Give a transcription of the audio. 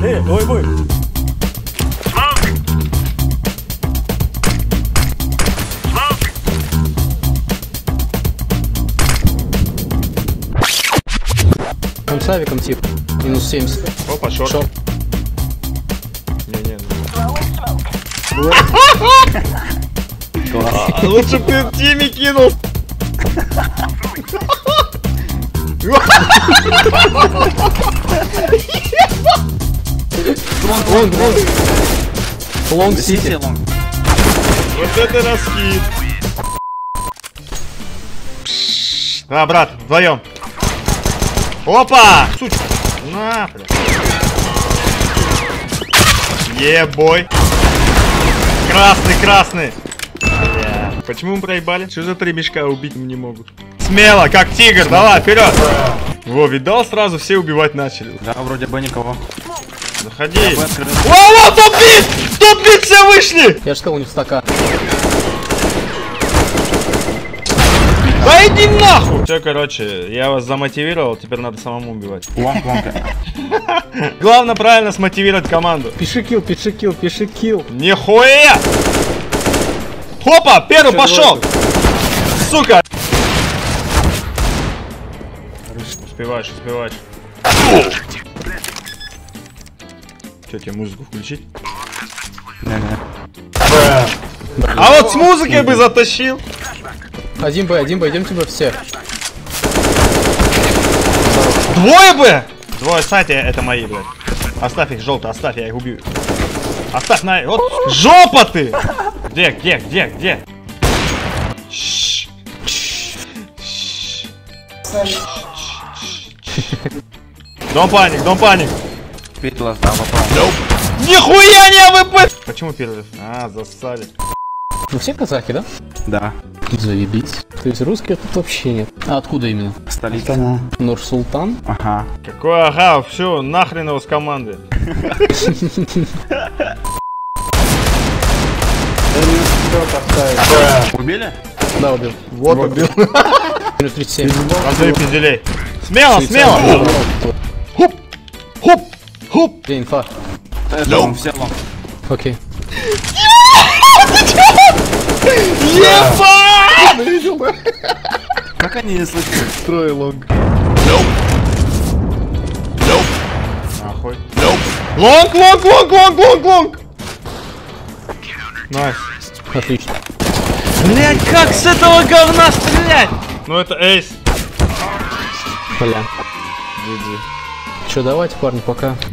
Ой, мой. Там с авиком тип. Минус 70. Опа, шорт. Не. Лучше бы ты в тиме кинул. Лонг сити. Вот это раскид. На, брат, вдвоем. Опа! Сучка. На, бля. Ебой. Красный. Бля. Почему мы проебали? Что за три мешка убить не могут? Смело, как тигр, давай, вперед! Во, видал, сразу все убивать начали. Да, вроде бы никого. Заходи. Во, топ-бит! Топ-бит, все вышли! Я же сказал, у них стака. Да иди нахуй! Все, короче, я вас замотивировал, теперь надо самому убивать. Лонг. Главное правильно смотивировать команду. Пиши килл. Нихуя! Хопа, первый пошел! Сука! Успеваешь. Че, тебе музыку включить? Не. А вот с музыкой бы затащил. 1Б, идемте бы все. Двое бы! Двое, кстати, это мои, блядь. Оставь их, желтый, оставь, я их убью. Оставь на... Вот, жопа ты! Где? Дом паник. Перелаз, да, вопрос. Нихуя не АВП! Почему перерыв? А, засали. Вы все казахи, да? Да. Заебись. То есть русских тут вообще нет. А откуда именно? Столица. Нур-Султан? Ага. Какой ага, все, нахрен его с команды. Убили? Да, убил. Вот убил. Минус 37. Раздаю пизделей. Смело! Хуп! Где инфа? Это он, все лонг. Окей. Ебать! Как они не слышат? Трое лонг. Нахуй. Лонг! Найс. Отлично. Блять, как с этого говна стрелять? Ну это эйс. Бля. GG. Че, давайте, парни, пока.